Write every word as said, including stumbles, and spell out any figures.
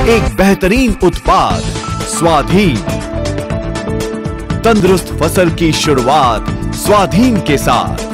एक बेहतरीन उत्पाद स्वाधीन। तंदुरुस्त फसल की शुरुआत स्वाधीन के साथ।